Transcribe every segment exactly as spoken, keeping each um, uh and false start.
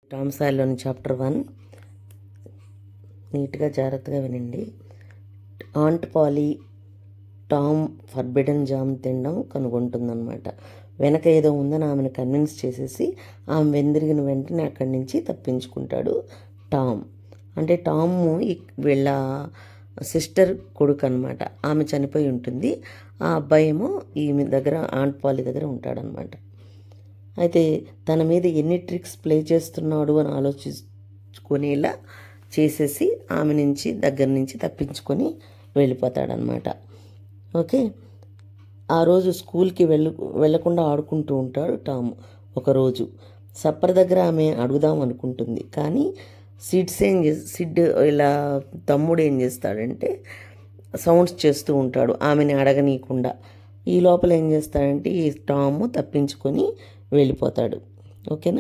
Tom సాయర్లోని chapter one నీట్గా జాగ్రత్తగా వినండి. Aunt Polly Tom forbidden jam తినడం కనుగొంటుందన్నమాట. వెనక ఏదో ఉందని ఆమెను కన్విన్స్ చేసేసి ఆమె వెందిరిగిన వెంటనే అక్కడి నుంచి తప్పించుకుంటాడు టామ్. అంటే టామ్ వీళ్ళ సిస్టర్ కొడుకు అనమాట. ఆమె చనిపోయి ఉంటుంది. ఆ అబ్బాయి ఏమో ఈమె దగ్గర ఆంట్ పాలీ దగ్గర ఉంటాడనమాట. అయితే తన మీద ఎన్ని ట్రిక్స్ ప్లే చేస్తున్నాడు అని ఆలోచించుకునేలా చేసేసి ఆమె నుంచి దగ్గర నుంచి తప్పించుకొని వెళ్ళిపోతాడనమాట. ఓకే, ఆ రోజు స్కూల్కి వెళ్ళ వెళ్ళకుండా ఆడుకుంటూ ఉంటాడు టామ్. ఒకరోజు సప్పర్ దగ్గర ఆమె అడుగుదాం అనుకుంటుంది, కానీ సిడ్స్ ఏం చే సిడ్ ఇలా తమ్ముడు ఏం చేస్తాడంటే సౌండ్స్ చేస్తూ ఉంటాడు ఆమెని అడగనీయకుండా. ఈ లోపల ఏం చేస్తాడంటే ఈ టామ్ తప్పించుకొని వెళ్ళిపోతాడు. ఓకేనా.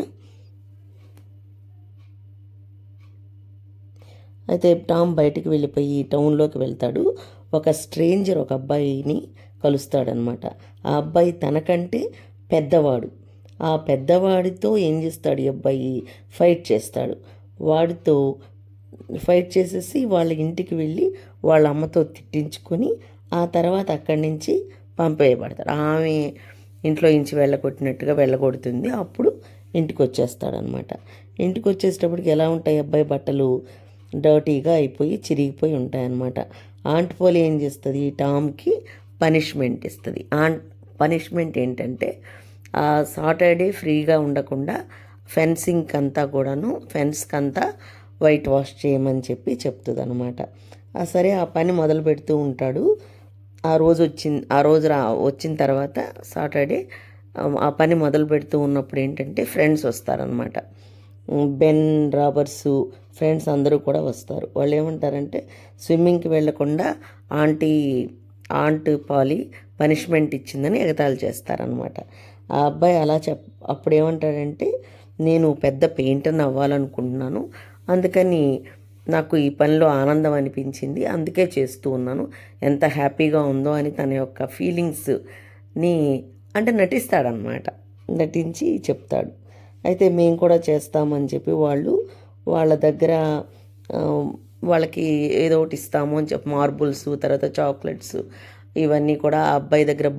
అయితే టామ్ బయటికి వెళ్ళిపోయి టౌన్లోకి వెళ్తాడు. ఒక స్ట్రేంజర్ ఒక అబ్బాయిని కలుస్తాడనమాట. ఆ అబ్బాయి తనకంటే పెద్దవాడు. ఆ పెద్దవాడితో ఏం చేస్తాడు ఈ అబ్బాయి, ఫైట్ చేస్తాడు. వాడితో ఫైట్ చేసేసి వాళ్ళ ఇంటికి వెళ్ళి వాళ్ళ అమ్మతో తిట్టించుకొని ఆ తర్వాత అక్కడి నుంచి పంపేయబడతాడు. ఆమె ఇంట్లో ఇంచి వెళ్ళగొట్టినట్టుగా వెళ్ళగొడుతుంది. అప్పుడు ఇంటికి వచ్చేస్తాడనమాట. ఇంటికి వచ్చేటప్పటికి ఎలా ఉంటాయి అబ్బాయి బట్టలు, డర్టీగా అయిపోయి చిరిగిపోయి ఉంటాయన్నమాట. ఆంట్ పోలి ఏం చేస్తుంది, టామ్కి పనిష్మెంట్ ఇస్తుంది. ఆంట్ పనిష్మెంట్ ఏంటంటే ఆ సాటర్డే ఫ్రీగా ఉండకుండా ఫెన్సింగ్ అంతా కూడాను ఫెన్స్కి అంతా వైట్ వాష్ చేయమని చెప్పి చెప్తుంది అనమాట. సరే ఆ పని మొదలు పెడుతూ ఉంటాడు. ఆ రోజు వచ్చింది ఆ రోజు రా వచ్చిన తర్వాత సాటర్డే ఆ పని మొదలు పెడుతూ ఉన్నప్పుడు ఏంటంటే ఫ్రెండ్స్ వస్తారనమాట. బెన్, రాబర్సు ఫ్రెండ్స్ అందరూ కూడా వస్తారు. వాళ్ళు ఏమంటారంటే స్విమ్మింగ్కి వెళ్లకుండా ఆంటీ ఆంట్ పాలీ పనిష్మెంట్ ఇచ్చిందని ఎగతాళి చేస్తారనమాట. ఆ అబ్బాయి అలా చెప్ అప్పుడు ఏమంటాడంటే నేను పెద్ద పెయింటర్ని అవ్వాలనుకుంటున్నాను, అందుకని నాకు ఈ పనిలో ఆనందం అనిపించింది, అందుకే చేస్తూ ఉన్నాను, ఎంత హ్యాపీగా ఉందో అని తన యొక్క ఫీలింగ్స్ని అంటే నటిస్తాడనమాట. నటించి చెప్తాడు. అయితే మేము కూడా చేస్తామని చెప్పి వాళ్ళు వాళ్ళ దగ్గర వాళ్ళకి ఏదో ఒకటి ఇస్తాము అని చెప్పి మార్బుల్స్, తర్వాత చాక్లెట్స్ ఇవన్నీ కూడా ఆ అబ్బాయి దగ్గర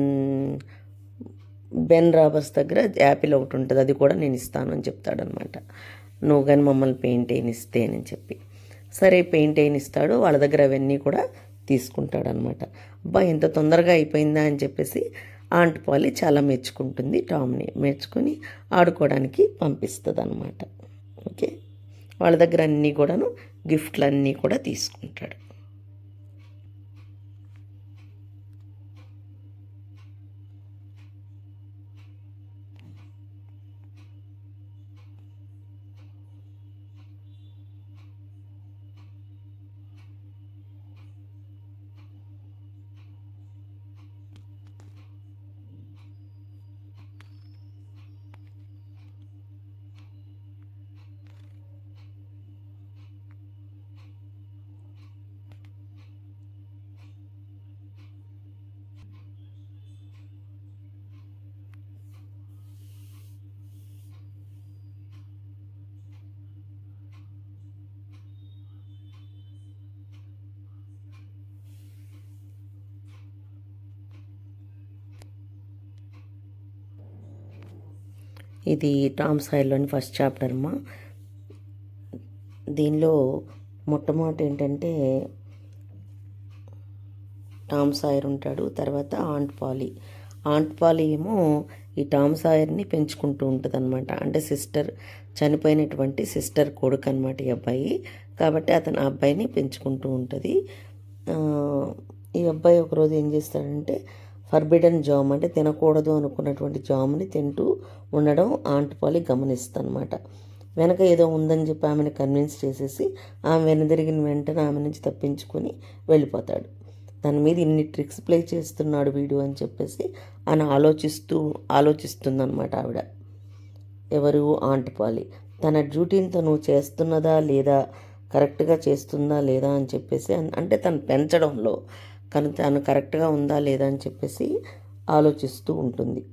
బెన్ రాబర్స్ దగ్గర యాపిల్ ఒకటి ఉంటుంది, అది కూడా నేను ఇస్తాను అని చెప్తాడనమాట. నువ్వు కానీ మమ్మల్ని పెయింట్ అయిన ఇస్తే అని చెప్పి. సరే పెయింట్ అయిన ఇస్తాడు. వాళ్ళ దగ్గర అవన్నీ కూడా తీసుకుంటాడనమాట. అబ్బా ఎంత తొందరగా అయిపోయిందా అని చెప్పేసి ఆంట్ పాలీ చాలా మెచ్చుకుంటుంది టామ్ని. మెచ్చుకొని ఆడుకోవడానికి పంపిస్తుంది అనమాట. ఓకే, వాళ్ళ దగ్గర అన్నీ కూడాను గిఫ్ట్లు అన్నీ కూడా తీసుకుంటాడు. ఇది టామ్ సాయర్లోని ఫస్ట్ చాప్టర్ అమ్మా. దీనిలో మొట్టమొదటి ఏంటంటే టామ్ సాయర్ ఉంటాడు, తర్వాత ఆంట్ పాలీ. ఆంట్ పాలీ ఏమో ఈ టామ్ సాయర్ని పెంచుకుంటూ ఉంటుంది అనమాట. అంటే సిస్టర్ చనిపోయినటువంటి సిస్టర్ కొడుకు అనమాట ఈ అబ్బాయి. కాబట్టి అతను ఆ అబ్బాయిని పెంచుకుంటూ ఉంటుంది. ఈ అబ్బాయి ఒకరోజు ఏం చేస్తాడంటే ఫర్బిడెన్ జామ్ అంటే తినకూడదు అనుకున్నటువంటి జామ్ని తింటూ ఉండడం ఆంట్ పాలీ గమనిస్తుందన్నమాట. వెనక ఏదో ఉందని చెప్పి ఆమెను కన్విన్స్ చేసేసి ఆమె వెనుదిరిగిన వెంటనే ఆమె నుంచి తప్పించుకొని వెళ్ళిపోతాడు. తన మీద ఇన్ని ట్రిక్స్ ప్లే చేస్తున్నాడు వీడు అని చెప్పేసి ఆయన ఆలోచిస్తూ ఆలోచిస్తుందన్నమాట ఆవిడ. ఎవరు, ఆంట్ పాలీ. తన డ్యూటీని తను చేస్తున్నదా లేదా, కరెక్ట్గా చేస్తుందా లేదా అని చెప్పేసి అంటే తను పెంచడంలో కానీ తను కరెక్ట్గా ఉందా లేదా అని చెప్పేసి ఆలోచిస్తూ ఉంటుంది.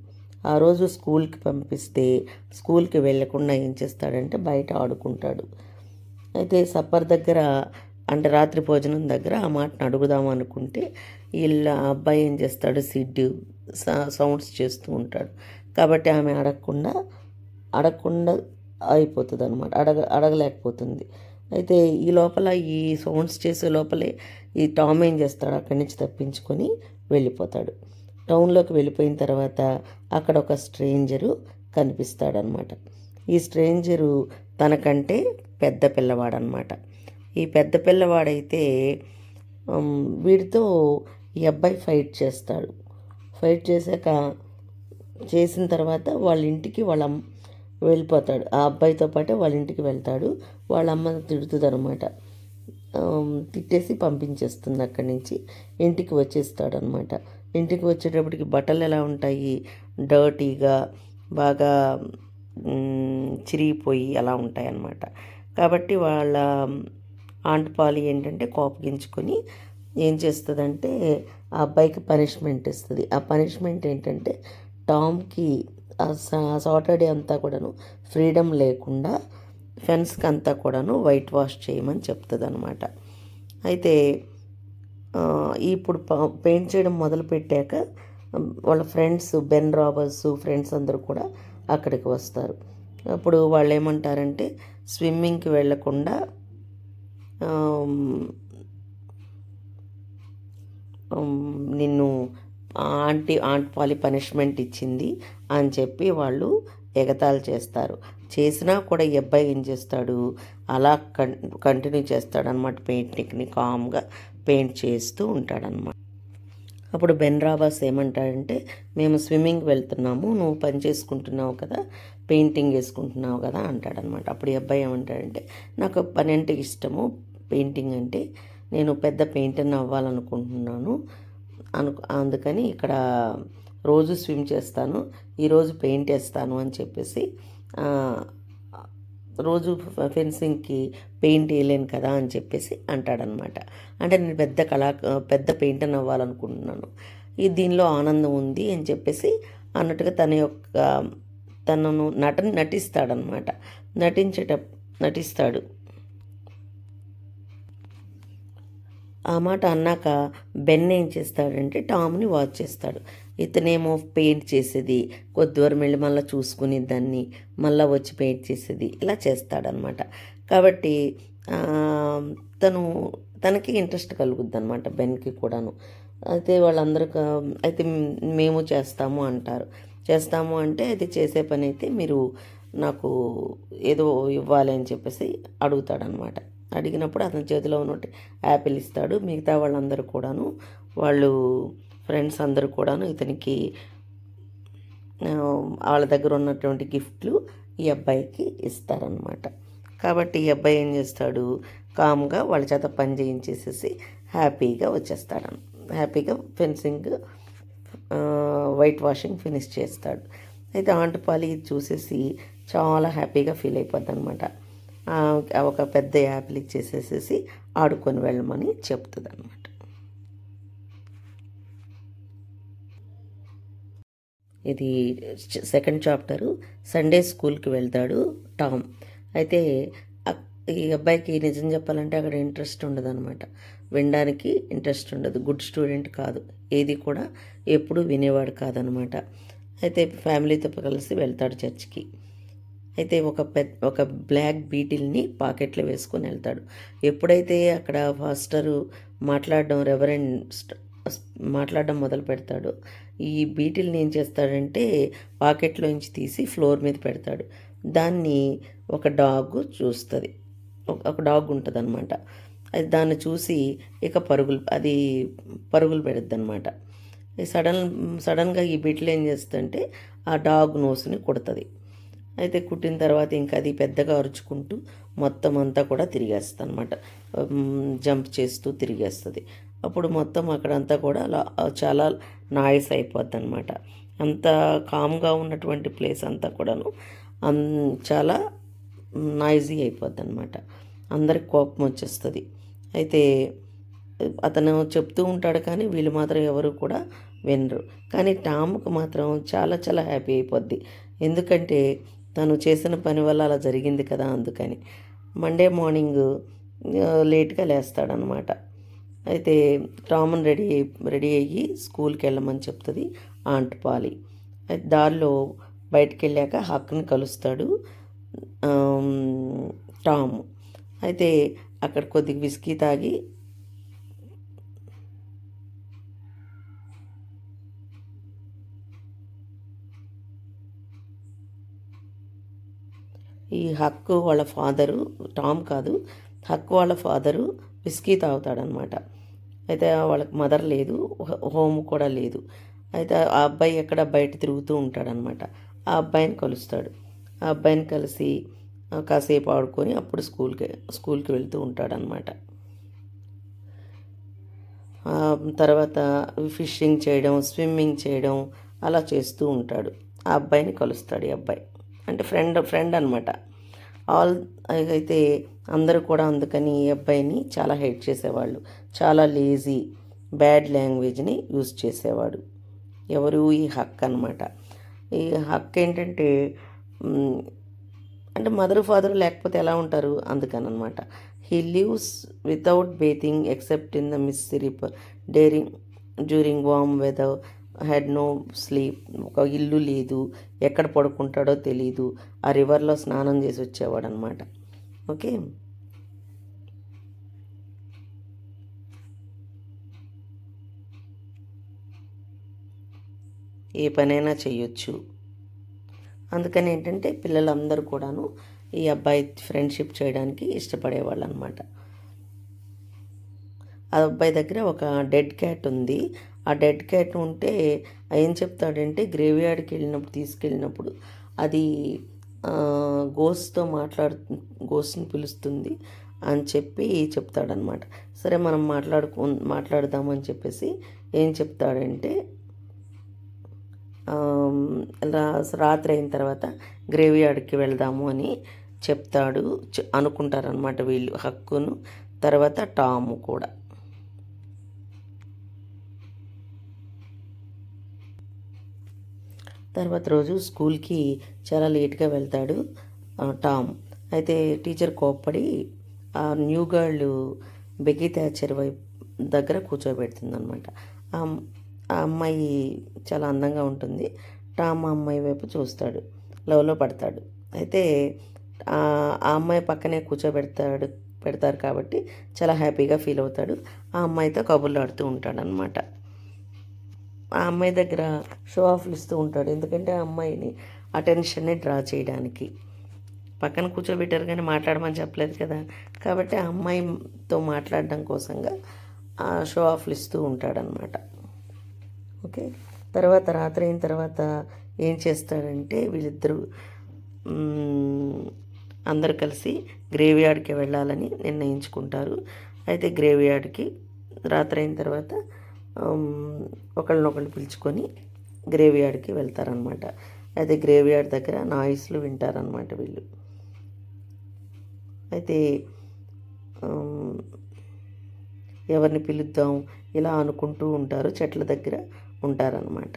ఆ రోజు స్కూల్కి పంపిస్తే స్కూల్కి వెళ్ళకుండా ఏం చేస్తాడంటే బయట ఆడుకుంటాడు. అయితే సప్పర్ దగ్గర అంటే రాత్రి భోజనం దగ్గర ఆ మాటను అడుగుదాం అనుకుంటే వీళ్ళ అబ్బాయి ఏం చేస్తాడు, సిడ్ సౌండ్స్ చేస్తూ ఉంటాడు. కాబట్టి ఆమె అడగకుండా అడగకుండా అయిపోతుంది అనమాట, అడగ అడగలేకపోతుంది. అయితే ఈ లోపల ఈ సౌండ్స్ చేసే లోపలే ఈ టామ్ ఏం చేస్తాడు, అక్కడి నుంచి తప్పించుకొని వెళ్ళిపోతాడు. టౌన్లోకి వెళ్ళిపోయిన తర్వాత అక్కడ ఒక స్ట్రేంజరు కనిపిస్తాడనమాట. ఈ స్ట్రేంజరు తనకంటే పెద్ద పిల్లవాడనమాట. ఈ పెద్ద పిల్లవాడైతే వీడితో ఈ అబ్బాయి ఫైట్ చేస్తాడు. ఫైట్ చేశాక చేసిన తర్వాత వాళ్ళ ఇంటికి వాళ్ళ వెళ్ళిపోతాడు. ఆ అబ్బాయితో పాటే వాళ్ళ ఇంటికి వెళ్తాడు. వాళ్ళ అమ్మ తిడుతుంది అనమాట, తిట్టేసి పంపించేస్తుంది. అక్కడి నుంచి ఇంటికి వచ్చేస్తాడు అనమాట. ఇంటికి వచ్చేటప్పటికి బట్టలు ఎలా ఉంటాయి, డర్టీగా బాగా చిరిగిపోయి అలా ఉంటాయి అన్నమాట. కాబట్టి వాళ్ళ ఆంట్ పాలి ఏంటంటే కోపగించుకొని ఏం చేస్తుందంటే ఆ అబ్బాయికి పనిష్మెంట్ ఇస్తుంది. ఆ పనిష్మెంట్ ఏంటంటే టామ్కి సాటర్డే అంతా కూడాను ఫ్రీడమ్ లేకుండా ఫెన్స్కి అంతా కూడాను వైట్ వాష్ చేయమని చెప్తుంది అనమాట. అయితే ఇప్పుడు పెయింట్ చేయడం మొదలుపెట్టాక వాళ్ళ ఫ్రెండ్స్ బెన్ రాబర్స్ ఫ్రెండ్స్ అందరూ కూడా అక్కడికి వస్తారు. అప్పుడు వాళ్ళు ఏమంటారంటే స్విమ్మింగ్కి వెళ్ళకుండా నిన్ను ఆంటీ ఆంట్ పాలి పనిష్మెంట్ ఇచ్చింది అని చెప్పి వాళ్ళు ఎగతాళి చేస్తారు. చేసినా కూడా ఈ అబ్బాయి ఏం చేస్తాడు, అలా కం కంటిన్యూ చేస్తాడనమాట. పెయింటింగ్ని కామ్గా పెయింట్ చేస్తూ ఉంటాడనమాట. అప్పుడు బెన్ రాబర్స్ ఏమంటాడంటే మేము స్విమ్మింగ్ వెళ్తున్నాము, నువ్వు పని చేసుకుంటున్నావు కదా, పెయింటింగ్ వేసుకుంటున్నావు కదా అంటాడనమాట. అప్పుడు ఈ అబ్బాయి ఏమంటాడంటే నాకు పని అంటే ఇష్టము, పెయింటింగ్ అంటే నేను పెద్ద పెయింటర్ని అవ్వాలనుకుంటున్నాను అను అందుకని ఇక్కడ రోజు స్విమ్ చేస్తాను, ఈరోజు పెయింట్ వేస్తాను అని చెప్పేసి రోజు ఫెన్సింగ్కి పెయింట్ వేయలేను కదా అని చెప్పేసి అంటాడనమాట. అంటే నేను పెద్ద కళా పెద్ద పెయింటర్ని అవ్వాలనుకుంటున్నాను, ఈ దీనిలో ఆనందం ఉంది అని చెప్పేసి అన్నట్టుగా తన యొక్క తనను నట నటిస్తాడనమాట. నటించేట నటిస్తాడు ఆ మాట అన్నాక బెన్ ఏం చేస్తాడంటే టామ్ని వాచ్ చేస్తాడు. ఇతనేమో పెయింట్ చేసేది, కొద్ది దూరం వెళ్ళి మళ్ళీ చూసుకుని దాన్ని మళ్ళీ వచ్చి పెయింట్ చేసేది, ఇలా చేస్తాడనమాట. కాబట్టి తను తనకి ఇంట్రెస్ట్ కలుగుద్ది అనమాట, బెన్కి కూడాను. అయితే వాళ్ళందరూ అయితే మేము చేస్తాము అంటారు. చేస్తాము అంటే అది చేసే పని అయితే మీరు నాకు ఏదో ఇవ్వాలి అని చెప్పేసి అడుగుతాడనమాట. అడిగినప్పుడు అతని చేతిలో ఉన్నట్టు యాపిల్ ఇస్తాడు. మిగతా వాళ్ళందరూ కూడాను వాళ్ళు ఫ్రెండ్స్ అందరూ కూడాను ఇతనికి వాళ్ళ దగ్గర ఉన్నటువంటి గిఫ్ట్లు ఈ అబ్బాయికి ఇస్తారనమాట. కాబట్టి ఈ అబ్బాయి ఏం చేస్తాడు, కామ్గా వాళ్ళ చేత పని చేయించేసేసి హ్యాపీగా వచ్చేస్తాడు. హ్యాపీగా ఫెన్సింగ్ వైట్ వాషింగ్ ఫినిష్ చేస్తాడు. అయితే ఆంట్ పాలి చూసేసి చాలా హ్యాపీగా ఫీల్ అయిపోద్ది అనమాట. ఒక పెద్ద యాపిల్ ఇచ్చేసేసేసి ఆడుకొని వెళ్ళమని చెప్తుంది అనమాట. ఇది సెకండ్ చాప్టరు. సండే స్కూల్కి వెళ్తాడు టామ్. అయితే ఈ అబ్బాయికి నిజం చెప్పాలంటే అక్కడ ఇంట్రెస్ట్ ఉండదు అనమాట, వినడానికి ఇంట్రెస్ట్ ఉండదు, గుడ్ స్టూడెంట్ కాదు, ఏది కూడా ఎప్పుడు వినేవాడు కాదనమాట. అయితే ఫ్యామిలీతో కలిసి వెళ్తాడు చర్చ్కి. అయితే ఒక పెద్ద ఒక బ్లాక్ బీటిల్ని పాకెట్లో వేసుకొని వెళ్తాడు. ఎప్పుడైతే అక్కడ ఫాస్టరు మాట్లాడడం రెవరెండ్ మాట్లాడడం మొదలు పెడతాడు, ఈ బీటిల్ని ఏం చేస్తాడంటే పాకెట్లోంచి తీసి ఫ్లోర్ మీద పెడతాడు. దాన్ని ఒక డాగ్ చూస్తుంది, ఒక డాగ్ ఉంటుంది అనమాట. అది దాన్ని చూసి ఇక పరుగులు అది పరుగులు పెడుద్ది అనమాట. సడన్ సడన్గా ఈ బీటిల్ ఏం చేస్తుందంటే ఆ డాగ్ నోస్ని కుడుతుంది. అయితే కుట్టిన తర్వాత ఇంకా అది పెద్దగా అరుచుకుంటూ మొత్తం అంతా కూడా తిరిగేస్తుంది అనమాట, జంప్ చేస్తూ తిరిగేస్తుంది. అప్పుడు మొత్తం అక్కడంతా కూడా చాలా నాయిస్ అయిపోద్ది అనమాట. అంత కామ్గా ఉన్నటువంటి ప్లేస్ అంతా కూడాను చాలా నాయిజీ అయిపోద్ది అనమాట. అందరికి కోపం వచ్చేస్తుంది. అయితే అతను చెప్తూ ఉంటాడు కానీ వీళ్ళు మాత్రం ఎవరు కూడా వినరు. కానీ టామ్కి మాత్రం చాలా చాలా హ్యాపీ అయిపోద్ది. ఎందుకంటే తను చేసిన పని వల్ల అలా జరిగింది కదా అందుకని. మండే మార్నింగ్ లేట్గా లేస్తాడనమాట. అయితే టామ్ని రెడీ రెడీ అయ్యి స్కూల్కి వెళ్ళమని చెప్తుంది ఆంట్ పాలి. అయితే దారిలో బయటికి వెళ్ళాక హక్ని కలుస్తాడు టామ్. అయితే అక్కడ కొద్దిగా విస్కీ తాగి ఈ హక్కు వాళ్ళ ఫాదరు, టామ్ కాదు హక్కు వాళ్ళ ఫాదరు విస్కీ తాగుతాడనమాట. అయితే వాళ్ళకి మదర్ లేదు, హోమ్ కూడా లేదు. అయితే ఆ అబ్బాయి ఎక్కడ బయట తిరుగుతూ ఉంటాడనమాట. ఆ అబ్బాయిని కలుస్తాడు. ఆ అబ్బాయిని కలిసి కాసేపు ఆడుకొని అప్పుడు స్కూల్కి స్కూల్కి వెళ్తూ ఉంటాడనమాట. తర్వాత ఫిషింగ్ చేయడం, స్విమ్మింగ్ చేయడం అలా చేస్తూ ఉంటాడు. ఆ అబ్బాయిని కలుస్తాడు. ఈ అబ్బాయి అంటే ఫ్రెండ్ ఫ్రెండ్ అనమాట. ఆల్ అయితే అందరూ కూడా అందుకని ఈ అబ్బాయిని చాలా హేట్ చేసేవాళ్ళు. చాలా లేజీ, బ్యాడ్ లాంగ్వేజ్ని యూజ్ చేసేవాడు. ఎవరు? ఈ హక్ అనమాట. ఈ హక్ ఏంటంటే అంటే మదర్ ఫాదర్ లేకపోతే ఎలా ఉంటారు అందుకని అనమాట. He lives without bathing except in the Mississippi daring during warm weather, had no sleep. ఒక ఇల్లు లేదు, ఎక్కడ పడుకుంటాడో తెలీదు. ఆ రివర్లో స్నానం చేసి వచ్చేవాడు అనమాట. ఓకే, ఏ పనైనా చేయొచ్చు. అందుకని ఏంటంటే పిల్లలందరూ కూడాను ఈ అబ్బాయి ఫ్రెండ్షిప్ చేయడానికి ఇష్టపడేవాళ్ళు అనమాట. ఆ అబ్బాయి దగ్గర ఒక డెడ్ క్యాట్ ఉంది. ఆ డెడ్ క్యాట్ ఉంటే ఏం చెప్తాడంటే గ్రేవ్ యార్డ్కి వెళ్ళినప్పుడు తీసుకెళ్ళినప్పుడు అది గోస్ట్తో మాట్లాడు గోస్ట్ని పిలుస్తుంది అని చెప్పి చెప్తాడనమాట. సరే మనం మాట్లాడుకో మాట్లాడదామని చెప్పేసి ఏం చెప్తాడంటే రాత్రి అయిన తర్వాత గ్రేవ్ యార్డ్కి వెళ్దాము అని చెప్తాడు అనుకుంటారనమాట వీళ్ళు, హక్కును తర్వాత టాము కూడా. తర్వాత రోజు స్కూల్కి చాలా లేట్గా వెళ్తాడు టామ్. అయితే టీచర్ కోప్పడి ఆ న్యూ గర్ల్ బెకీ థాచర్ వైపు దగ్గర కూర్చోబెడుతుంది అనమాట. ఆ అమ్మాయి చాలా అందంగా ఉంటుంది. టామ్ ఆ అమ్మాయి వైపు చూస్తాడు, లవ్లో పడతాడు. అయితే ఆ అమ్మాయి పక్కనే కూర్చోబెడతాడు పెడతారు కాబట్టి చాలా హ్యాపీగా ఫీల్ అవుతాడు. ఆ అమ్మాయితో కబుర్లు ఆడుతూ ఉంటాడు అనమాట. ఆ అమ్మాయి దగ్గర షో ఆఫ్లు ఇస్తూ ఉంటాడు. ఎందుకంటే ఆ అమ్మాయిని అటెన్షన్ని డ్రా చేయడానికి. పక్కన కూర్చోబెట్టారు కానీ మాట్లాడమని చెప్పలేదు కదా, కాబట్టి ఆ అమ్మాయితో మాట్లాడడం కోసంగా ఆ షో ఆఫ్లు ఇస్తూ ఉంటాడనమాట. ఓకే, తర్వాత రాత్రి అయిన తర్వాత ఏం చేస్తాడంటే వీళ్ళిద్దరూ అందరు కలిసి గ్రేవ్ యార్డ్కి వెళ్ళాలని నిర్ణయించుకుంటారు. అయితే గ్రేవ్ యార్డ్కి రాత్రి అయిన తర్వాత ఒకళ్ళనొకళ్ళు పిలుచుకొని గ్రేవ్ యార్డ్కి వెళ్తారనమాట. అయితే గ్రేవ్ యార్డ్ దగ్గర నాయిస్లు వింటారనమాట వీళ్ళు. అయితే ఎవరిని పిలుద్దాం ఇలా అనుకుంటూ ఉంటారు, చెట్ల దగ్గర ఉంటారనమాట.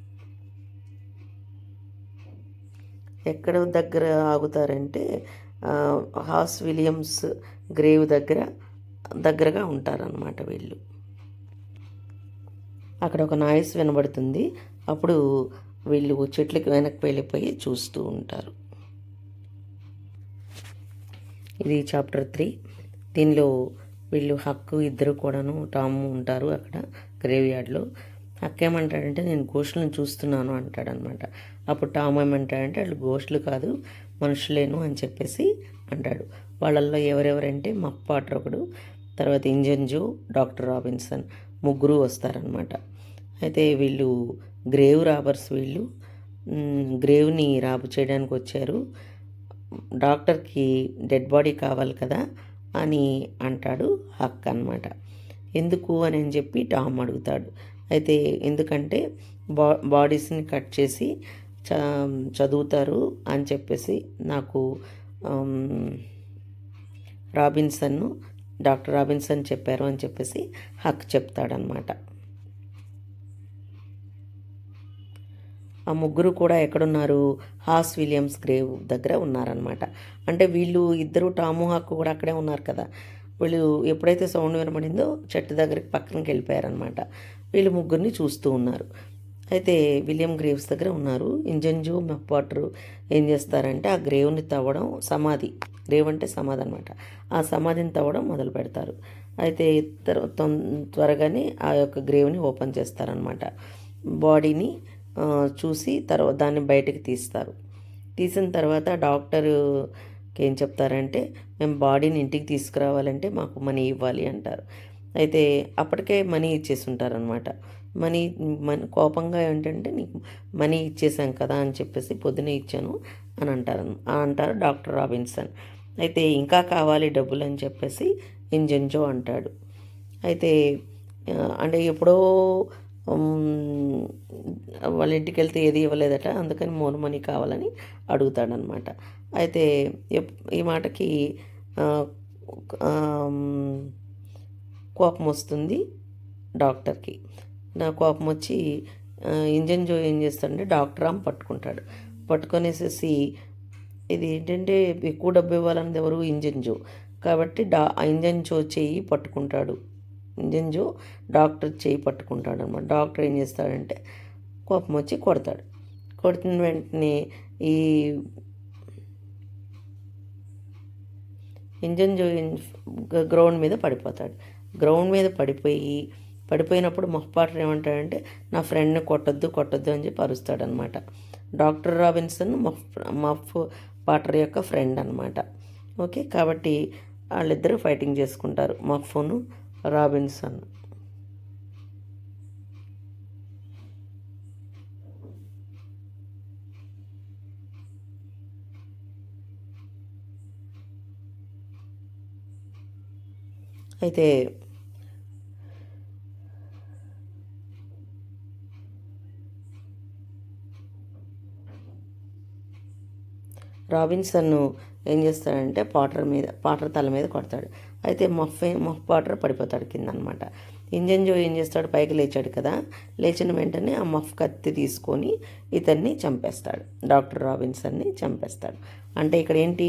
ఎక్కడ దగ్గర ఆగుతారంటే హాస్ విలియమ్స్ గ్రేవ్ దగ్గర దగ్గరగా ఉంటారనమాట వీళ్ళు. అక్కడ ఒక నాయిస్ వినబడుతుంది. అప్పుడు వీళ్ళు చెట్లకి వెనక్కి వెళ్ళిపోయి చూస్తూ ఉంటారు. ఇది చాప్టర్ త్రీ. దీనిలో వీళ్ళు హక్కు ఇద్దరు కూడాను టాము ఉంటారు అక్కడ గ్రేవ్ యార్డ్లో. హక్కు ఏమంటాడంటే నేను గోష్లను చూస్తున్నాను అంటాడనమాట. అప్పుడు టామ్ ఏమంటాడంటే వాళ్ళు గోష్లు కాదు మనుషులేను అని చెప్పేసి అంటాడు. వాళ్ళల్లో ఎవరెవరంటే మప్ పాటర్ ఒకడు, తర్వాత ఇంజన్ జో, డాక్టర్ రాబిన్సన్ ముగ్గురు వస్తారనమాట. అయితే వీళ్ళు గ్రేవ్ రాబర్స్. వీళ్ళు గ్రేవ్ని రాబు చేయడానికి వచ్చారు. డాక్టర్కి డెడ్ బాడీ కావాలి కదా అని అంటాడు హక్ అనమాట. ఎందుకు అని అని చెప్పి టామ్ అడుగుతాడు. అయితే ఎందుకంటే బా బాడీస్ని కట్ చేసి చ చదువుతారు అని చెప్పేసి నాకు రాబిన్సన్ను డాక్టర్ రాబిన్సన్ చెప్పారు అని చెప్పేసి హక్ చెప్తాడనమాట. ఆ ముగ్గురు కూడా ఎక్కడున్నారు, హాస్ విలియమ్స్ గ్రేవ్ దగ్గర ఉన్నారనమాట. అంటే వీళ్ళు ఇద్దరు టాము హాక్ కూడా అక్కడే ఉన్నారు కదా. వీళ్ళు ఎప్పుడైతే సౌండ్ వినబడిందో చెట్టు దగ్గరికి పక్కనకి వెళ్ళిపోయారనమాట. వీళ్ళు ముగ్గురిని చూస్తూ ఉన్నారు. అయితే విలియం గ్రేవ్స్ దగ్గర ఉన్నారు. ఇంజంజో మెప్పాటర్ ఏం చేస్తారంటే ఆ గ్రేవ్ని తవ్వడం, సమాధి, గ్రేవ్ అంటే సమాధి అనమాట, ఆ సమాధిని తవ్వడం మొదలు పెడతారు. అయితే త్వరగానే ఆ యొక్క గ్రేవ్ని ఓపెన్ చేస్తారనమాట. బాడీని చూసి తర్వాత దాన్ని బయటకు తీస్తారు. తీసిన తర్వాత డాక్టర్కి ఏం చెప్తారంటే, మేము బాడీని ఇంటికి తీసుకురావాలంటే మాకు మనీ ఇవ్వాలి అంటారు. అయితే అప్పటికే మనీ ఇచ్చేసి ఉంటారనమాట. మనీ మనీ కోపంగా ఏంటంటే, నీకు మనీ ఇచ్చేసాం కదా అని చెప్పేసి పొద్దునే ఇచ్చాను అని అంటారు అంటారు డాక్టర్ రాబిన్సన్. అయితే ఇంకా కావాలి డబ్బులు అని చెప్పేసి ఇంజంజో అంటాడు. అయితే అంటే ఎప్పుడో వాళ్ళ ఇంటికి వెళ్తే ఏది ఇవ్వలేదట, అందుకని మోర్ మనీ కావాలని అడుగుతాడనమాట. అయితే ఈ మాటకి కోపం వస్తుంది డాక్టర్కి. నా కోపం వచ్చి ఇంజంజో ఏం చేస్తాడంటే డాక్టర్ రామ్ పట్టుకుంటాడు. పట్టుకొనేసేసి ఇది ఏంటంటే ఎక్కువ డబ్బు ఇవ్వాలన్నది ఎవరు, ఇంజంజో. కాబట్టి డా ఇంజంజో చెయ్యి పట్టుకుంటాడు. ఇంజంజో డాక్టర్ చెయ్యి పట్టుకుంటాడు అనమాట. డాక్టర్ ఏం చేస్తాడంటే కోపం వచ్చి కొడతాడు. కొడుతున్న వెంటనే ఈ ఇంజంజో గ్రౌండ్ మీద పడిపోతాడు. గ్రౌండ్ మీద పడిపోయి పడిపోయినప్పుడు మఫ్పాటర్ ఏమంటాడంటే, నా ఫ్రెండ్ని కొట్టొద్దు కొట్టొద్దు అని చెప్పి అరుస్తాడనమాట. Doctor Robinson Muff Muff Potter యొక్క ఫ్రెండ్ అనమాట. ఓకే, కాబట్టి వాళ్ళిద్దరూ ఫైటింగ్ చేసుకుంటారు, మఫ్ను రాబిన్సన్. అయితే రాబిన్సన్ ఏం చేస్తాడంటే పాటర్ మీద పాటర్ తల మీద కొడతాడు. అయితే మఫ్ మఫ్ పాటర్ పడిపోతాడు కింద అనమాట. ఇంజంజో ఏం చేస్తాడు, పైకి లేచాడు కదా, లేచిన వెంటనే ఆ మఫ్ కత్తి తీసుకొని ఇతన్ని చంపేస్తాడు, డాక్టర్ రాబిన్సన్ని చంపేస్తాడు. అంటే ఇక్కడ ఏంటి,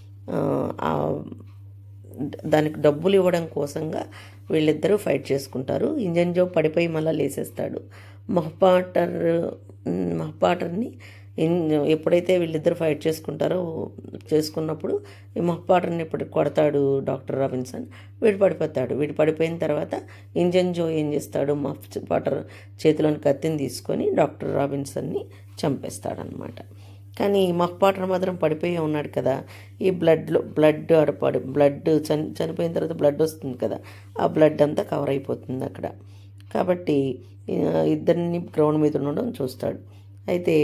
దానికి డబ్బులు ఇవ్వడం కోసంగా వీళ్ళిద్దరూ ఫైట్ చేసుకుంటారు. ఇంజంజో పడిపోయి మళ్ళీ లేసేస్తాడు. మహ్పాటర్ మహ్పాటర్ని ఎప్పుడైతే వీళ్ళిద్దరు ఫైట్ చేసుకుంటారో చేసుకున్నప్పుడు ఈ మహ్పాటర్ని ఇప్పుడు కొడతాడు డాక్టర్ రాబిన్సన్. వీడు పడిపోతాడు. వీడు పడిపోయిన తర్వాత ఇంజంజో ఏం చేస్తాడు, మహ్ పాటర్ చేతిలోని కత్తిని తీసుకొని డాక్టర్ రాబిన్సన్ని చంపేస్తాడనమాట. కానీ మహ్పాటర్ మాత్రం పడిపోయి ఉన్నాడు కదా, ఈ బ్లడ్లో బ్లడ్ అడపడి బ్లడ్ చని చనిపోయిన తర్వాత బ్లడ్ వస్తుంది కదా, ఆ బ్లడ్ అంతా కవర్ అయిపోతుంది అక్కడ. కాబట్టి ఇద్దరిని గ్రౌండ్ మీద ఉండడం చూస్తాడు. అయితే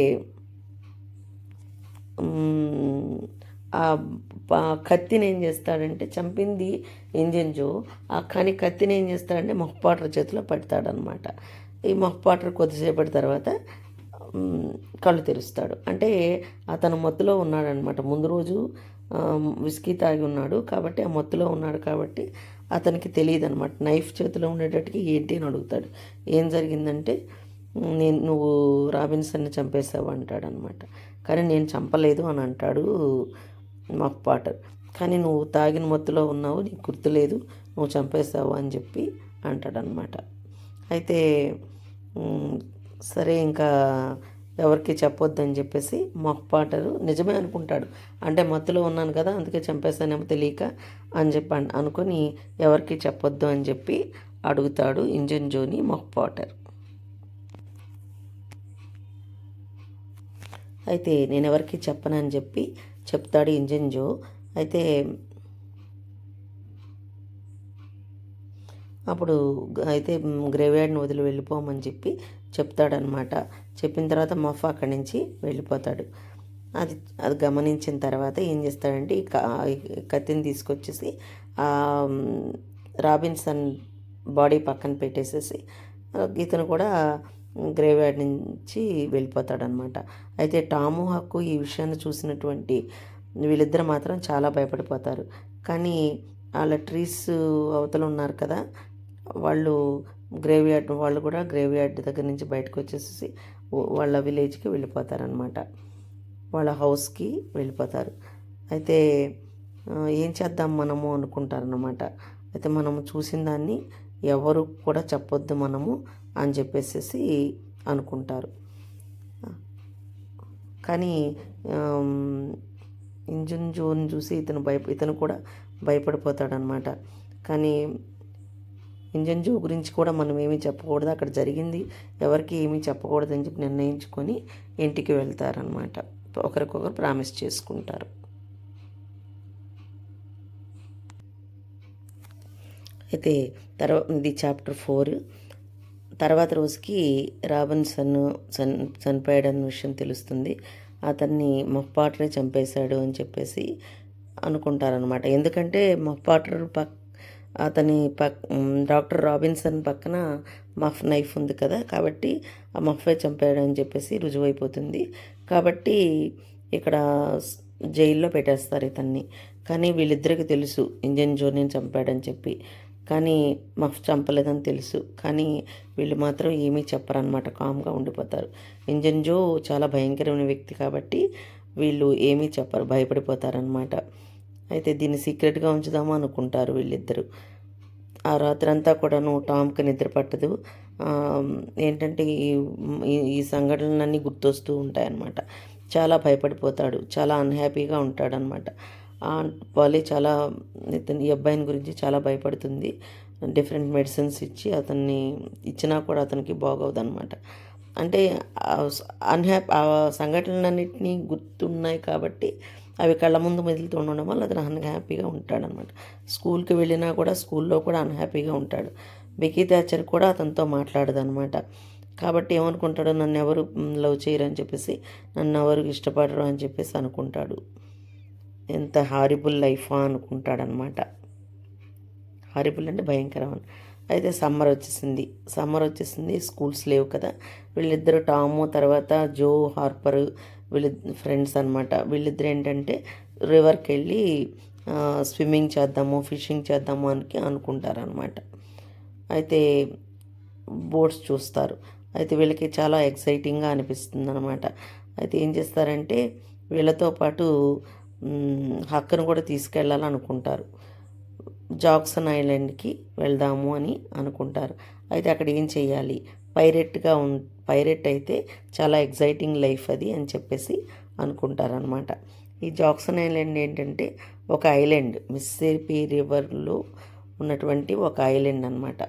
ఆ కత్తిని ఏం చేస్తాడంటే, చంపింది ఇంజంజో, ఆ కానీ కత్తిని ఏం చేస్తాడంటే మహ్పాటర్ చేతిలో పెడతాడనమాట. ఈ మహ్పాటర్ కొద్దిసేపటి తర్వాత కళ్ళు తెరుస్తాడు. అంటే అతను మత్తులో ఉన్నాడనమాట. ముందు రోజు విస్కీ తాగి ఉన్నాడు కాబట్టి ఆ మత్తులో ఉన్నాడు కాబట్టి అతనికి తెలియదు అనమాట. నైఫ్ చేతిలో ఉండేటట్టుకి ఏంటి అని అడుగుతాడు. ఏం జరిగిందంటే, నేను నువ్వు రాబిన్సన్ని చంపేసావు అంటాడనమాట. కానీ నేను చంపలేదు అని అంటాడు మఫ్పాటర్. కానీ నువ్వు తాగిన మత్తులో ఉన్నావు, నీకు గుర్తులేదు, నువ్వు చంపేసావు అని చెప్పి అంటాడనమాట. అయితే సరే ఇంకా ఎవరికి చెప్పొద్దని చెప్పేసి మఫ్పాటరు నిజమే అనుకుంటాడు. అంటే మత్తులో ఉన్నాను కదా అందుకే చంపేస్తానేమో తెలియక అని చెప్పి అనుకొని ఎవరికి చెప్పొద్దు అని చెప్పి అడుగుతాడు ఇంజంజోని మఫ్పాటర్. అయితే నేను ఎవరికి చెప్పనని చెప్పి చెప్తాడు ఇంజంజో. అయితే అప్పుడు అయితే గ్రేవ్యార్డ్ని వదిలి వెళ్ళిపోమని చెప్పి చెప్తాడనమాట. చెప్పిన తర్వాత మఫ్ అక్కడి నుంచి వెళ్ళిపోతాడు. అది అది గమనించిన తర్వాత ఏం చేస్తాడంటే ఈ కత్తిని తీసుకొచ్చేసి రాబిన్సన్ బాడీ పక్కన పెట్టేసేసి ఇతను కూడా గ్రేవ్యార్డ్ నుంచి వెళ్ళిపోతాడనమాట. అయితే టాము హక్కు ఈ విషయాన్ని చూసినటువంటి వీళ్ళిద్దరు మాత్రం చాలా భయపడిపోతారు. కానీ వాళ్ళ ట్రీస్ అవతల ఉన్నారు కదా, వాళ్ళు గ్రేవ్యార్డ్ వాళ్ళు కూడా గ్రేవ్యార్డ్ దగ్గర నుంచి బయటకు వచ్చేసి వాళ్ళ విలేజ్కి వెళ్ళిపోతారనమాట, వాళ్ళ హౌస్కి వెళ్ళిపోతారు. అయితే ఏం చేద్దాం మనము అనుకుంటారనమాట. అయితే మనము చూసిన దాన్ని ఎవరు కూడా చెప్పొద్దు మనము అని చెప్పేసి అనుకుంటారు. కానీ ఇంజన్జోని చూసి ఇతను భయ ఇతను కూడా భయపడిపోతాడనమాట. కానీ ఇంజన్జో గురించి కూడా మనం ఏమీ చెప్పకూడదు, అక్కడ జరిగింది ఎవరికి ఏమీ చెప్పకూడదు అని చెప్పి నిర్ణయించుకొని ఇంటికి వెళ్తారనమాట. ఒకరికొకరు ప్రామిస్ చేసుకుంటారు. అయితే తర్వాత ఇది చాప్టర్ ఫోర్. తర్వాత రోజుకి రాబిన్సన్ చన్ చనిపోయాడన్న విషయం తెలుస్తుంది. అతన్ని మఫ్పాటర్ చంపేశాడు అని చెప్పేసి అనుకుంటారనమాట. ఎందుకంటే మఫ్పాటర్ పక్ అతని పక్ డాక్టర్ రాబిన్సన్ పక్కన మఫ్ నైఫ్ ఉంది కదా, కాబట్టి ఆ మఫ్ఫే చంపాడు అని చెప్పేసి రుజువైపోతుంది. కాబట్టి ఇక్కడ జైల్లో పెట్టేస్తారు ఇతన్ని. కానీ వీళ్ళిద్దరికి తెలుసు ఇంజన్జోని చంపాడని చెప్పి, కానీ మఫ్ చంపలేదని తెలుసు. కానీ వీళ్ళు మాత్రం ఏమీ చెప్పరనమాట, కామ్గా ఉండిపోతారు. ఇంజన్జో చాలా భయంకరమైన వ్యక్తి కాబట్టి వీళ్ళు ఏమీ చెప్పరు, భయపడిపోతారనమాట. అయితే దీన్ని సీక్రెట్గా ఉంచుదామా అనుకుంటారు వీళ్ళిద్దరూ. ఆ రాత్రంతా కూడాను టామ్కి నిద్ర పట్టదు. ఏంటంటే ఈ ఈ సంఘటనలన్నీ గుర్తొస్తూ ఉంటాయన్నమాట. చాలా భయపడిపోతాడు, చాలా అన్హ్యాపీగా ఉంటాడనమాట. పాలీ చాలా ఇతని ఈ అబ్బాయిని గురించి చాలా భయపడుతుంది. డిఫరెంట్ మెడిసిన్స్ ఇచ్చి అతన్ని ఇచ్చినా కూడా అతనికి బాగోదన్నమాట. అంటే అన్హ్యాపీ ఆ సంఘటనలన్నింటినీ గుర్తున్నాయి కాబట్టి అవి కళ్ళ ముందు మెదులుతూ ఉండడం వల్ల అతను అన్హ్యాపీగా ఉంటాడనమాట. స్కూల్కి వెళ్ళినా కూడా స్కూల్లో కూడా అన్హ్యాపీగా ఉంటాడు. బెకీ థాచర్ కూడా అతనితో మాట్లాడదనమాట. కాబట్టి ఏమనుకుంటాడు, నన్ను ఎవరు లవ్ చేయరు అని చెప్పేసి, నన్ను ఎవరు ఇష్టపడరు అని చెప్పేసి అనుకుంటాడు. ఎంత హారిబుల్ లైఫా అనుకుంటాడనమాట. హారిబుల్ అంటే భయంకరం అని. అయితే సమ్మర్ వచ్చేసింది సమ్మర్ వచ్చేసింది స్కూల్స్ లేవు కదా. వీళ్ళిద్దరు టాము తర్వాత జో హార్పర్ వీళ్ళ ఫ్రెండ్స్ అనమాట. వీళ్ళిద్దరు ఏంటంటే రివర్కి వెళ్ళి స్విమ్మింగ్ చేద్దాము, ఫిషింగ్ చేద్దాము అని అనుకుంటారనమాట. అయితే బోట్స్ చూస్తారు. అయితే వీళ్ళకి చాలా ఎక్సైటింగ్గా అనిపిస్తుంది అనమాట. అయితే ఏం చేస్తారంటే వీళ్ళతో పాటు హక్కును కూడా తీసుకెళ్ళాలనుకుంటారు. జాక్సన్ ఐలాండ్కి వెళ్దాము అని అనుకుంటారు. అయితే అక్కడ ఏం చేయాలి, పైరెట్గా ఉం పైరెట్ అయితే చాలా ఎగ్జైటింగ్ లైఫ్ అది అని చెప్పేసి అనుకుంటారనమాట. ఈ జాక్సన్ ఐలాండ్ ఏంటంటే ఒక ఐలాండ్, మిస్సిసిపి రివర్లో ఉన్నటువంటి ఒక ఐలాండ్ అనమాట.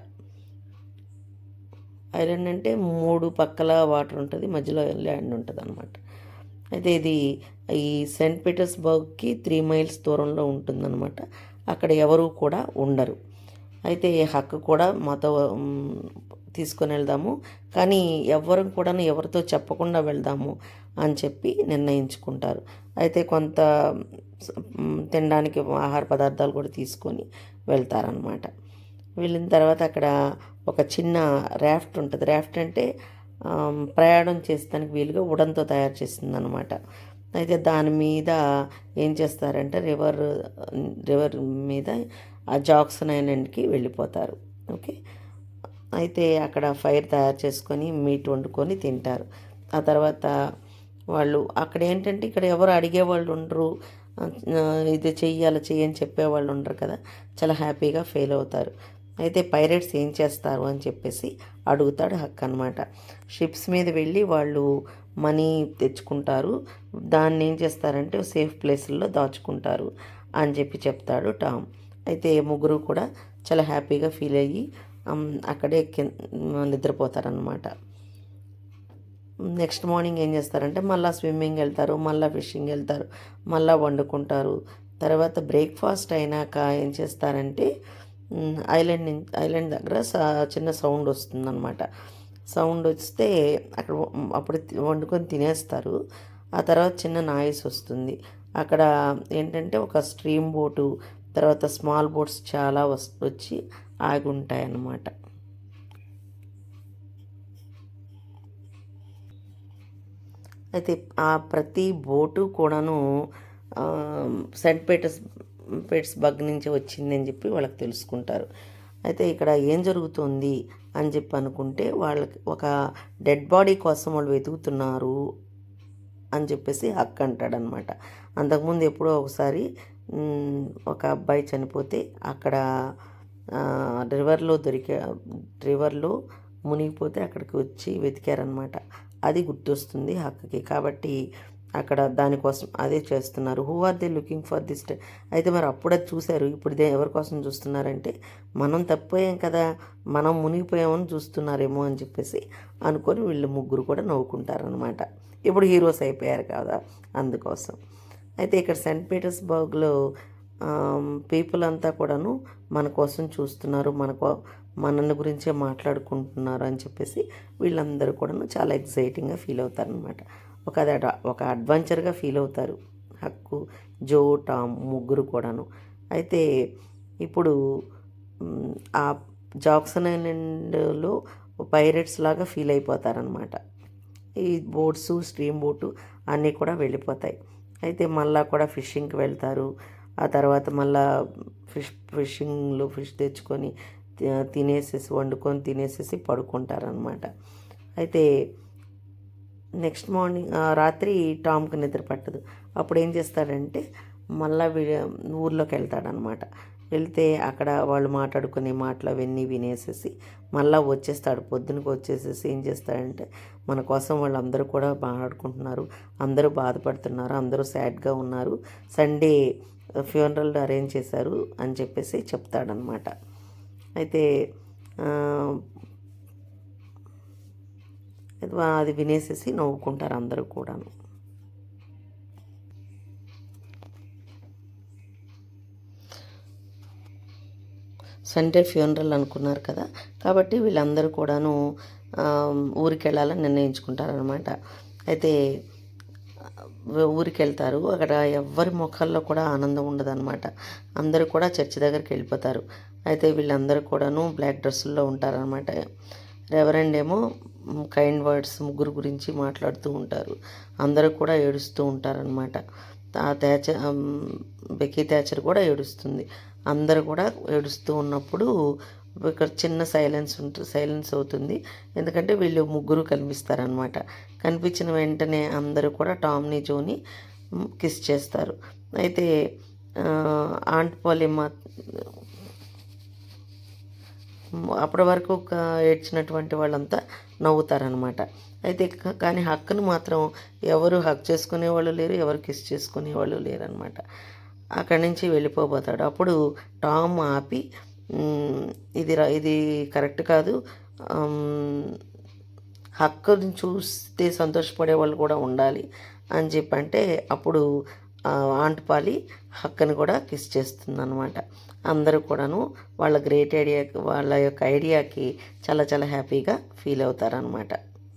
ఐలాండ్ అంటే మూడు పక్కల వాటర్ ఉంటుంది, మధ్యలో ల్యాండ్ ఉంటుంది అనమాట. అయితే ఇది ఈ సెయింట్ పీటర్స్బర్గ్కి త్రీ మైల్స్ దూరంలో ఉంటుందన్నమాట. అక్కడ ఎవరు కూడా ఉండరు. అయితే హక్కు కూడా మాతో తీసుకొని వెళ్దాము, కానీ ఎవరు కూడా ఎవరితో చెప్పకుండా వెళ్దాము అని చెప్పి నిర్ణయించుకుంటారు. అయితే కొంత తినడానికి ఆహార పదార్థాలు కూడా తీసుకొని వెళ్తారనమాట. వెళ్ళిన తర్వాత అక్కడ ఒక చిన్న ర్యాఫ్ట్ ఉంటుంది. ర్యాఫ్ట్ అంటే ప్రయాణం చేసేదానికి వీలుగా ఉడన్తో తయారు చేస్తుంది అనమాట. అయితే దాని మీద ఏం చేస్తారంటే రివర్ రివర్ మీద ఆ జాక్సన్ ఐలాండ్కి వెళ్ళిపోతారు. ఓకే, అయితే అక్కడ ఫైర్ తయారు చేసుకొని మీట్ వండుకొని తింటారు. ఆ తర్వాత వాళ్ళు అక్కడ ఏంటంటే ఇక్కడ ఎవరు అడిగేవాళ్ళు ఉండరు, ఇది చెయ్యాలి చెయ్యని చెప్పేవాళ్ళు ఉండరు కదా, చాలా హ్యాపీగా ఫీల్ అవుతారు. అయితే పైరేట్స్ ఏం చేస్తారు అని చెప్పేసి అడుగుతాడు హక్ అనమాట. షిప్స్ మీద వెళ్ళి వాళ్ళు మనీ తెచ్చుకుంటారు, దాన్ని ఏం చేస్తారంటే సేఫ్ ప్లేసుల్లో దాచుకుంటారు అని చెప్పి చెప్తాడు టామ్. అయితే ముగ్గురు కూడా చాలా హ్యాపీగా ఫీల్ అయ్యి అక్కడే నిద్రపోతారనమాట. నెక్స్ట్ మార్నింగ్ ఏం చేస్తారంటే మళ్ళీ స్విమ్మింగ్ వెళ్తారు, మళ్ళీ ఫిషింగ్ వెళ్తారు, మళ్ళీ వండుకుంటారు. తర్వాత బ్రేక్ఫాస్ట్ అయినాక ఏం చేస్తారంటే ఐలాండ్ ఐలాండ్ దగ్గర చిన్న సౌండ్ వస్తుందన్నమాట. సౌండ్ వస్తే అక్కడ అప్పుడు వండుకొని తినేస్తారు. ఆ తర్వాత చిన్న నాయిస్ వస్తుంది. అక్కడ ఏంటంటే ఒక స్ట్రీమ్ బోటు తర్వాత స్మాల్ బోట్స్ చాలా వచ్చి ఆగి ఉంటాయి అన్నమాట. అయితే ఆ ప్రతి బోటు కూడాను సెయింట్ పీటర్స్ పీటర్స్బర్గ్ నుంచి వచ్చింది అని చెప్పి వాళ్ళకి తెలుసుకుంటారు. అయితే ఇక్కడ ఏం జరుగుతుంది అని చెప్పి అనుకుంటే వాళ్ళకి ఒక డెడ్ బాడీ కోసం వాళ్ళు వెతుకుతున్నారు అని చెప్పేసి హక్ అంటాడనమాట. అంతకుముందు ఎప్పుడో ఒకసారి ఒక అబ్బాయి చనిపోతే అక్కడ రివర్లో దొరికే రివర్లో మునిగిపోతే అక్కడికి వచ్చి వెతికారనమాట. అది గుర్తొస్తుంది హక్కి. కాబట్టి అక్కడ దానికోసం అదే చేస్తున్నారు. Who are they looking for this. అయితే మరి అప్పుడు అది చూశారు, ఇప్పుడు దే ఎవరి కోసం చూస్తున్నారంటే మనం తప్పిపోయాం కదా, మనం మునిగిపోయామని చూస్తున్నారేమో అని చెప్పేసి అనుకొని వీళ్ళు ముగ్గురు కూడా నవ్వుకుంటారనమాట. ఇప్పుడు హీరోస్ అయిపోయారు కదా అందుకోసం. అయితే ఇక్కడ సెయింట్ పీటర్స్బర్గ్లో పీపుల్ అంతా కూడాను మన కోసం చూస్తున్నారు, మనకు మనల్ని గురించే మాట్లాడుకుంటున్నారు అని చెప్పేసి వీళ్ళందరూ కూడాను చాలా ఎక్సైటింగ్గా ఫీల్ అవుతారనమాట. ఒక ఒక అడ్వెంచర్గా ఫీల్ అవుతారు హక్కు, జో, టామ్ ముగ్గురు కూడాను. అయితే ఇప్పుడు ఆ జాక్సన్ ఐలాండ్లో పైరేట్స్ లాగా ఫీల్ అయిపోతారనమాట. ఈ బోట్స్, స్ట్రీమ్ బోటు అన్నీ కూడా వెళ్ళిపోతాయి. అయితే మళ్ళీ కూడా ఫిషింగ్కి వెళ్తారు. ఆ తర్వాత మళ్ళీ ఫిష్ ఫిషింగ్లో ఫిష్ తెచ్చుకొని తినేసేసి వండుకొని తినేసేసి పడుకుంటారనమాట. అయితే నెక్స్ట్ మార్నింగ్ రాత్రి టామ్కి నిద్ర పట్టదు. అప్పుడు ఏం చేస్తాడంటే మళ్ళీ ఊర్లోకి వెళ్తాడనమాట. వెళ్తే అక్కడ వాళ్ళు మాట్లాడుకునే మాటలు అవన్నీ వినేసేసి మళ్ళీ వచ్చేస్తాడు. పొద్దునకి వచ్చేసేసి ఏం చేస్తాడంటే మన కోసం వాళ్ళందరూ కూడా మాట్లాడుకుంటున్నారు, అందరూ బాధపడుతున్నారు, అందరూ సాడ్గా ఉన్నారు, సండే ఫ్యూనరల్ అరేంజ్ చేశారు అని చెప్పేసి చెప్తాడనమాట. అయితే అది వినేసేసి నవ్వుకుంటారు అందరూ కూడాను. సండే ఫ్యూనరల్ అనుకున్నారు కదా, కాబట్టి వీళ్ళందరూ కూడాను ఊరికి వెళ్ళాలని నిర్ణయించుకుంటారనమాట. అయితే ఊరికి వెళ్తారు. అక్కడ ఎవ్వరి ముఖాల్లో కూడా ఆనందం ఉండదన్నమాట. అందరూ కూడా చర్చి దగ్గరికి వెళ్ళిపోతారు. అయితే వీళ్ళందరూ కూడాను బ్లాక్ డ్రెస్సుల్లో ఉంటారనమాట. రెవరెండ్ ఏమో కైండ్ వర్డ్స్ ముగ్గురు గురించి మాట్లాడుతూ ఉంటారు. అందరూ కూడా ఏడుస్తూ ఉంటారనమాట. ఆ థ్యాచర్ బెకీ థ్యాచర్ కూడా ఏడుస్తుంది. అందరూ కూడా ఏడుస్తూ ఉన్నప్పుడు ఇక్కడ చిన్న సైలెన్స్ ఉంటుంది సైలెన్స్ అవుతుంది ఎందుకంటే వీళ్ళు ముగ్గురు కనిపిస్తారనమాట. కనిపించిన వెంటనే అందరూ కూడా టామ్ని, జోని కిస్ చేస్తారు. అయితే ఆంట్ పాలిమా అప్పటి వరకు ఏడ్చినటువంటి వాళ్ళంతా నవ్వుతారనమాట. అయితే కానీ హక్కును మాత్రం ఎవరు హక్ చేసుకునేవాళ్ళు లేరు, ఎవరు కిస్ చేసుకునేవాళ్ళు లేరు అనమాట. అక్కడి నుంచి వెళ్ళిపోబోతాడు. అప్పుడు టామ్ ఆపి ఇది ఇది కరెక్ట్ కాదు, హక్కుని చూస్తే సంతోషపడే వాళ్ళు కూడా ఉండాలి అని చెప్పంటే అప్పుడు ఆంట్ పాలి హక్కుని కూడా కిస్ చేస్తుంది అనమాట. అందరూ కూడాను వాళ్ళ గ్రేట్ ఐడియా వాళ్ళ యొక్క ఐడియాకి చాలా చాలా హ్యాపీగా ఫీల్ అవుతారనమాట.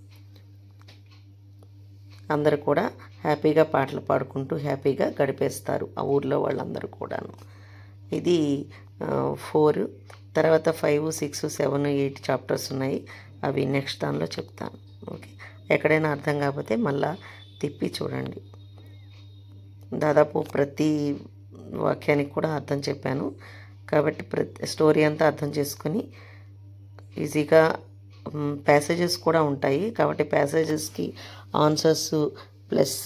అందరూ కూడా హ్యాపీగా పాటలు పాడుకుంటూ హ్యాపీగా గడిపేస్తారు ఆ ఊర్లో వాళ్ళందరూ కూడాను. ఇది ఫోర్. తర్వాత five, six, seven, eight chapters ఉన్నాయి. అవి నెక్స్ట్ దానిలో చెప్తాను. ఓకే, ఎక్కడైనా అర్థం కాకపోతే మళ్ళా తిప్పి చూడండి. దాదాపు ప్రతి వాక్యానికి కూడా అర్థం చెప్పాను కాబట్టి ప్రతి స్టోరీ అంతా అర్థం చేసుకుని ఈజీగా ప్యాసేజెస్ కూడా ఉంటాయి కాబట్టి ప్యాసేజెస్కి ఆన్సర్స్ ప్లస్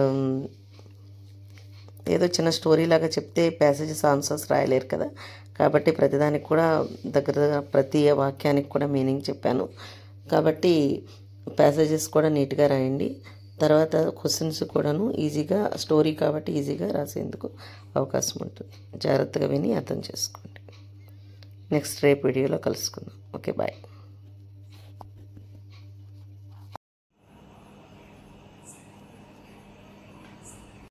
ఏదో చిన్న స్టోరీ లాగా చెప్తే ప్యాసేజెస్ ఆన్సర్స్ రాయలేరు కదా, కాబట్టి ప్రతిదానికి కూడా దగ్గర ప్రతి వాక్యానికి కూడా మీనింగ్ చెప్పాను. కాబట్టి ప్యాసేజెస్ కూడా నీట్గా రాయండి. తర్వాత క్వశ్చన్స్ కూడాను ఈజీగా స్టోరీ కాబట్టి ఈజీగా రాసేందుకు అవకాశం ఉంటుంది. జాగ్రత్తగా విని అర్థం చేసుకోండి. నెక్స్ట్ రేపు వీడియోలో కలుసుకుందాం. Okay, bye.